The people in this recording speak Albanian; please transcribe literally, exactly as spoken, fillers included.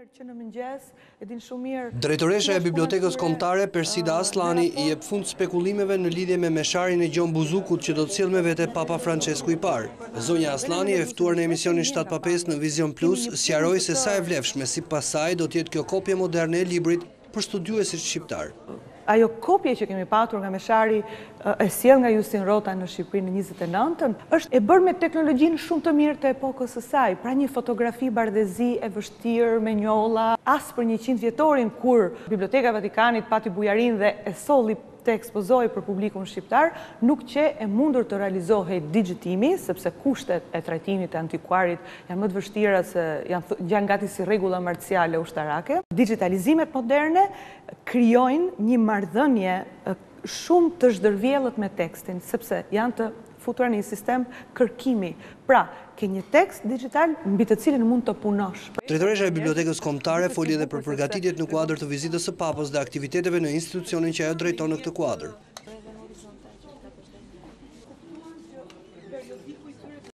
Që në mëngjes e din shumë mirë. Drejtoresha e Bibliotekës Kombëtare Persida Aslani i jep fund spekulimeve në lidhje me mesharin e Gjon Buzukut që do të sjellë me vete Papa Francesku i parë. Zonja Aslani, e ftuar në emisionin shtatë pa pesë në Vision Plus, sqaroi se sa e vlefshme sipas saj do të jetë kjo kopje moderne e librit për studiuesit shqiptar. Ajo kopje që kemi patur nga meshari e sjell nga Justin Rota në Shqipëri në njëzet e nëntën, është e bërë me teknologjinë shumë të mirë të epokës së saj, pra një fotografi bardhëzi e vështirë me njolla, as për njëqind vjetorin kur Biblioteka e Vatikanit pati bujarin dhe e solli të ekspozoj për publikun shqiptar, nuk që e mundur të realizohej digitimi, sepse kushtet e trajtimit e antikuarit janë më të vështira se janë, janë gati si rregulla marciale ushtarake. Digitalizimet moderne krijojnë një marrëdhënie shumë të zhdërvjellët me tekstin, sepse janë të futura në një sistem kërkimi. Pra, ke një tekst digital mbi të cilin mund të punosh. Drejtoresha e Bibliotekës Kombëtare foli edhe për përgatitjet në kuadër të vizitës së Papës dhe aktiviteteve në institucionin që ajo drejton në këtë kuadër.